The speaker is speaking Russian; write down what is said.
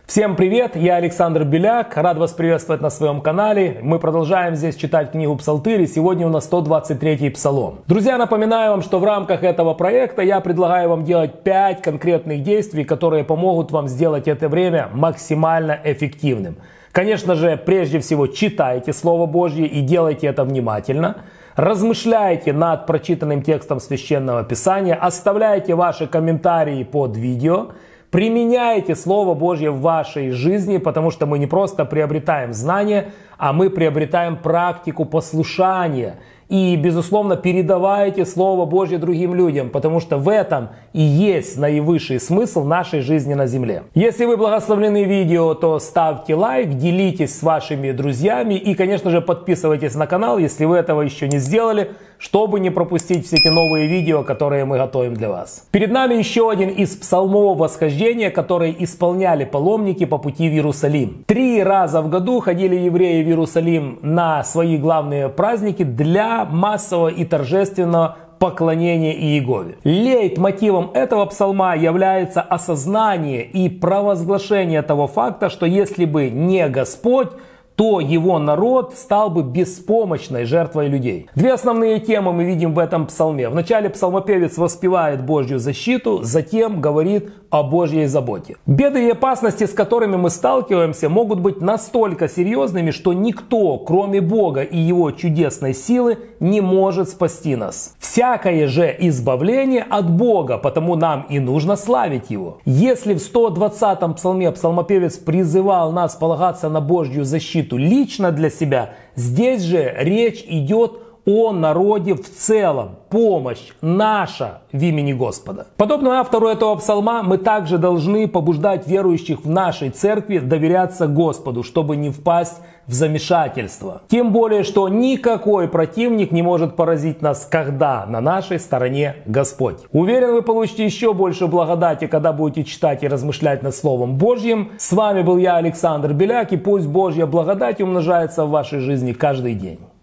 Всем привет, я Александр Беляк, рад вас приветствовать на своем канале. Мы продолжаем здесь читать книгу Псалтырь, и сегодня у нас 123-й псалом. Друзья, напоминаю вам, что в рамках этого проекта я предлагаю вам делать 5 конкретных действий, которые помогут вам сделать это время максимально эффективным. Конечно же, прежде всего читайте Слово Божье и делайте это внимательно. Размышляйте над прочитанным текстом Священного Писания, оставляйте ваши комментарии под видео. Применяйте Слово Божье в вашей жизни, потому что мы не просто приобретаем знания, а мы приобретаем практику послушания. И, безусловно, передавайте Слово Божье другим людям, потому что в этом и есть наивысший смысл нашей жизни на земле. Если вы благословлены видео, то ставьте лайк, делитесь с вашими друзьями и, конечно же, подписывайтесь на канал, если вы этого еще не сделали, чтобы не пропустить все эти новые видео, которые мы готовим для вас. Перед нами еще один из псалмов восхождения, которые исполняли паломники по пути в Иерусалим. 3 раза в году ходили евреи в Иерусалим на свои главные праздники для массового и торжественного поклонения Иегове. Лейтмотивом этого псалма является осознание и провозглашение того факта, что если бы не Господь, то его народ стал бы беспомощной жертвой людей. 2 основные темы мы видим в этом псалме. Вначале псалмопевец воспевает Божью защиту, затем говорит о Божьей заботе. Беды и опасности, с которыми мы сталкиваемся, могут быть настолько серьезными, что никто, кроме Бога и Его чудесной силы, не может спасти нас. Всякое же избавление от Бога, потому нам и нужно славить Его. Если в 120-м псалме псалмопевец призывал нас полагаться на Божью защиту лично для себя, здесь же речь идет о народе в целом. Помощь наша в имени Господа. Подобно автору этого псалма, мы также должны побуждать верующих в нашей церкви доверяться Господу, чтобы не впасть в замешательство. Тем более, что никакой противник не может поразить нас, когда на нашей стороне Господь. Уверен, вы получите еще больше благодати, когда будете читать и размышлять над Словом Божьим. С вами был я, Александр Беляк, и пусть Божья благодать умножается в вашей жизни каждый день.